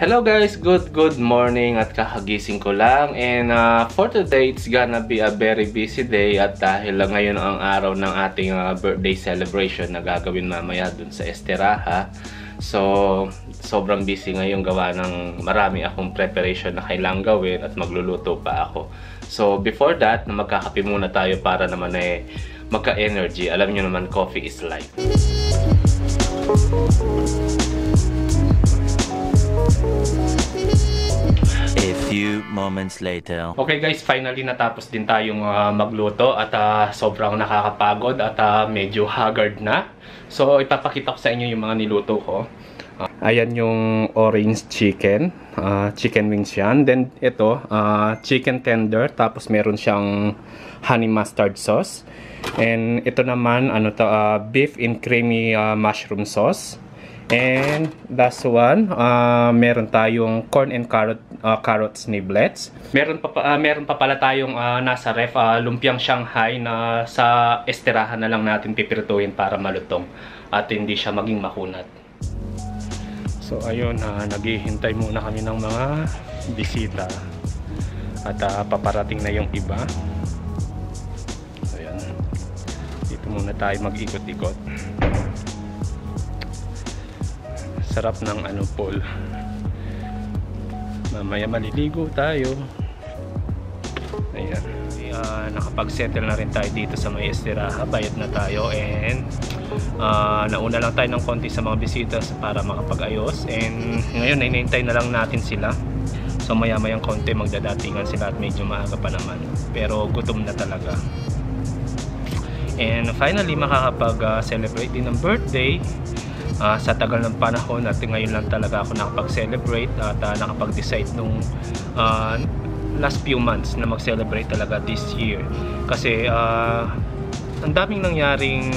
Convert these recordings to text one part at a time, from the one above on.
Hello guys, good morning at kakagising ko lang, and for today it's gonna be a very busy day at dahil ngayon ang araw ng ating birthday celebration na gagawin mamaya dun sa Esteraha. So sobrang busy ngayon gawa ng marami akong preparation na kailangang gawin at magluluto pa ako. So before that, magkakape muna tayo para naman magka-energy. Alam niyo naman, coffee is life. A few moments later. Okay guys, finally natapos din tayong magluto at sobrang nakakapagod at medyo haggard na. So ipapakita ko sa inyo yung mga niluto ko. Ayan yung orange chicken, chicken wings yan. Then ito, chicken tender, tapos meron siyang honey mustard sauce. And ito naman, beef in creamy mushroom sauce. And last one, meron tayong corn and carrots niblets. Meron pa pala tayong nasa ref, lumpiang Shanghai na sa Esteraha na lang natin pipirituhin para malutong at hindi siya maging makunat. So ayun, naghihintay muna kami ng mga bisita at paparating na yung iba. Ayan, dito muna tayo mag-ikot-ikot. Sarap ng pool. Mamaya maliligo tayo. Ayan. Nakapag-settle na rin tayo dito sa may Esteraha. Bayad na tayo, and nauna lang tayo ng konti sa mga bisita para makapag-ayos. And ngayon, hinihintay na lang natin sila. So maya-mayang konti magdadatingan sila at medyo maaga pa naman. Pero gutom na talaga. And finally, makakapag-celebrate din ng birthday. Sa tagal ng panahon at ngayon lang talaga ako nakapag-celebrate at nakapag-decide nung last few months na mag-celebrate talaga this year. Kasi ang daming nangyaring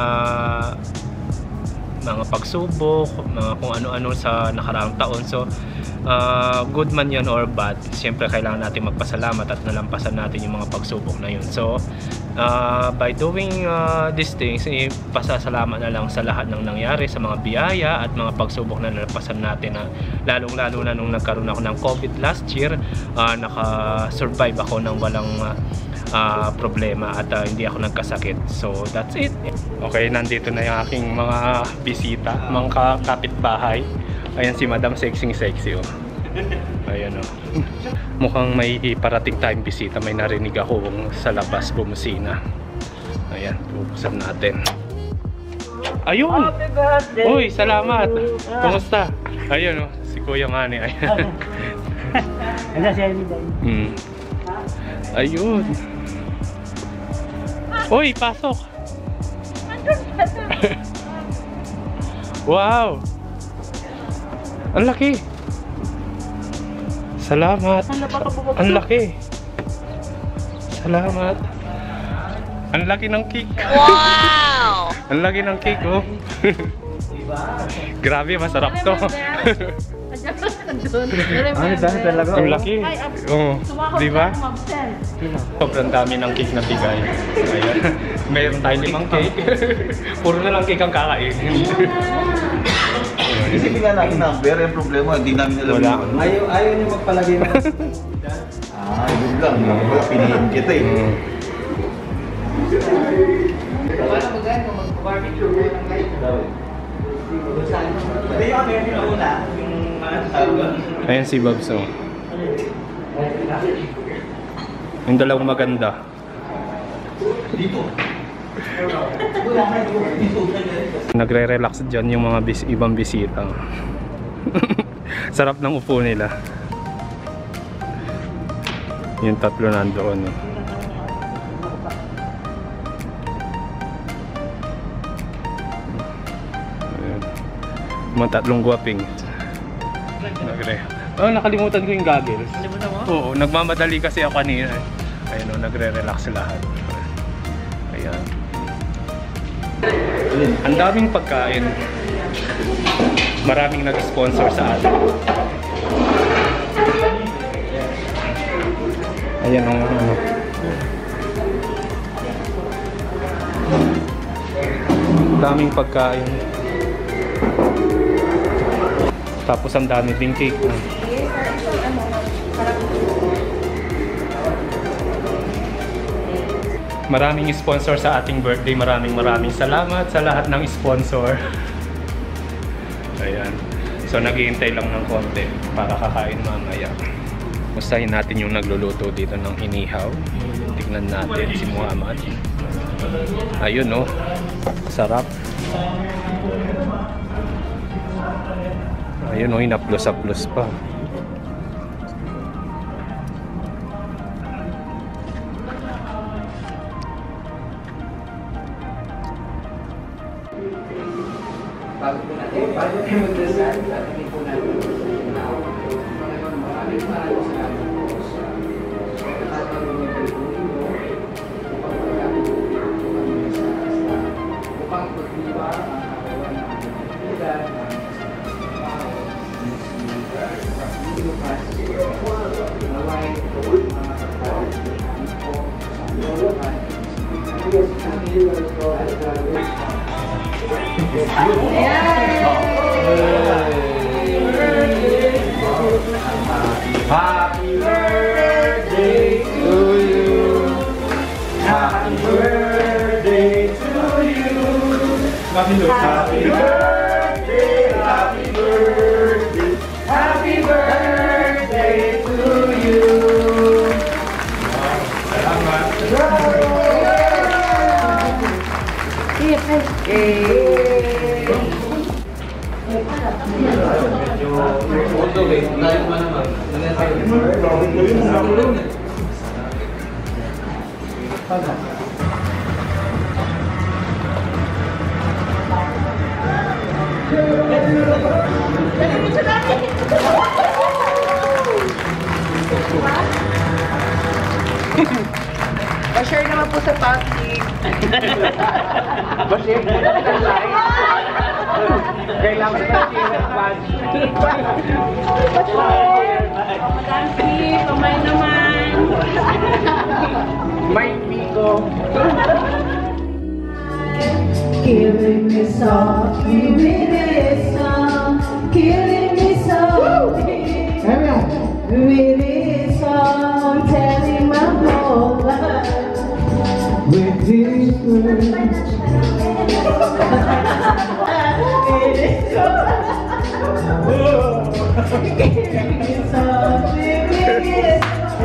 mga pagsubok, mga kung ano-ano sa nakaraang taon. So good man yan or bad, siyempre kailangan natin magpasalamat at nalampasan natin yung mga pagsubok na yun. So by doing these things, pasasalamat na lang sa lahat ng nangyari, sa mga biyaya at mga pagsubok na nalampasan natin. Lalong-lalo na nung nagkaroon ako ng COVID last year, naka-survive ako ng walang problema at hindi ako nagkasakit. So that's it. Okay, nandito na yung aking mga bisita, mga kapitbahay. Ayan si Madam Sexy, oh. Ayan, oh. Mukhang may parating tayong bisita. May narinig ako sa labas bumusina. Ayan, pupusan natin. Ayun! Uy, salamat! Kumusta? Ayun, oh, si Kuya Manny. Ayan. Ayun. Uy, pasok! Wow! Ang laki! Salamat! Ang laki! Salamat! Ang laki ng cake! Wow! Ang laki ng cake, oh! Grabe, masarap to! Ang laki! Oh, di ba? Sobrang dami ng cake na bigay. Ayan. Mayroon tayo 5 cake. Puro na lang cake ang kakainin. Kasi nga namin number, yung problema, hindi namin alam. Ayaw niyo magpalagay na. Yun lang. Wala, pinihin kita eh. Wala maganda kung mag-barbecue mo ng ngayon. Hindi yung kami yung una, yung Ayan si Babs, oh. Yung dalawang maganda. Dito. Nagre-relax dyan yung mga ibang bisita. Sarap ng upo nila. Yung tatlo nandoon, oh. Mga tatlong guwaping. Oh, nakalimutan ko yung goggles. Nakalimutan mo? Oo, nagmamadali kasi ako kanina. Ayun, oh, nagre-relax lahat. Ayan. Ang daming pagkain. Maraming nag-sponsor sa atin. Ayan ang daming pagkain. Tapos ang dami ding cake. Yes, sir. Ito, ano, parang Maraming sponsor sa ating birthday. Maraming salamat sa lahat ng sponsor. Ayan. So naghihintay lang ng konti para kakain mamaya. Mustahin natin yung nagluluto dito ng inihaw. Tignan natin si Muhammad. Ayun, no. Sarap. Ayun, no. Hinaplos-aplos pa. bago po natin, bago po magdasal, tatingin po natin na Panginoon, maraming salamat po sa nakatulong ng Pilipino upang pagkakit po kami sa upang pagdiwa ang kawan ng pagkakita ng Lukas, naway po mga kapatid po sa Lukas, Happy birthday to you. Happy birthday to you. Happy birthday, happy birthday, happy birthday to you. Salamat. Pa-share naman po sa public. Pa-share po sa live. Kailangan sa share at watch. Madam P, kamay naman. Mind me ko. Killing me softly with this song, killing me softly with this song, telling my whole life with this word. Killing me softly with this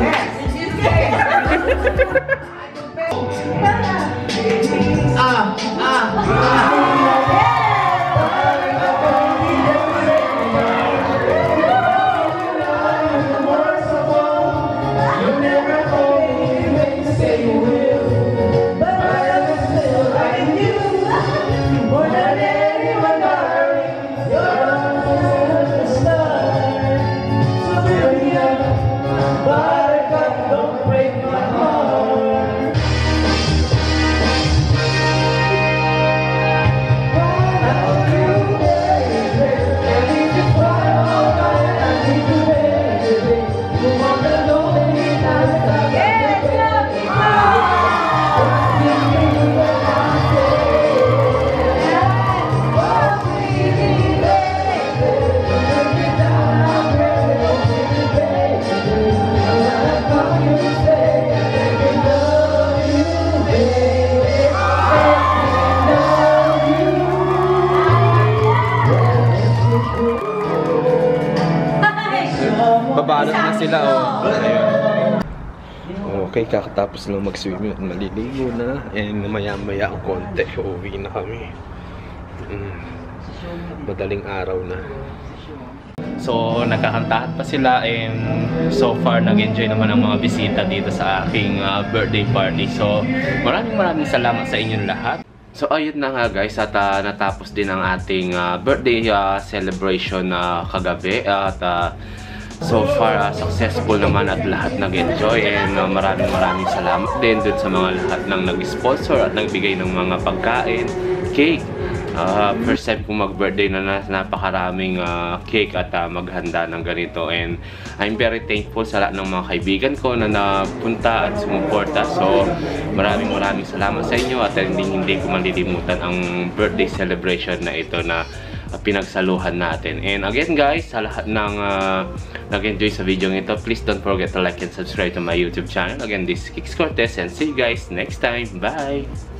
Babalot na sila, oh. Ayun. Okay, kakatapos lang mag-swimming at maliligo na. And maya-maya ang konti, uuwi na kami. Madaling araw na. So, nagkakantahan pa sila and so far nag-enjoy naman ang mga bisita dito sa aking birthday party. So, maraming salamat sa inyong lahat. So, ayun na nga guys, at natapos din ang ating birthday celebration kagabi. At so far, successful naman at lahat nag-enjoy. And maraming salamat din dun sa mga lahat ng nag-sponsor at nagbigay ng mga pagkain, cake. First time kong mag-birthday na napakaraming cake at maghanda ng ganito. And I'm very thankful sa lahat ng mga kaibigan ko na napunta at sumuporta. So maraming salamat sa inyo at hindi ko malilimutan ang birthday celebration na ito na pinagsaluhan natin. And again guys, sa lahat ng nag-enjoy sa video ito, please don't forget to like and subscribe to my YouTube channel. Again, this is Kikz Cortez and see you guys next time. Bye!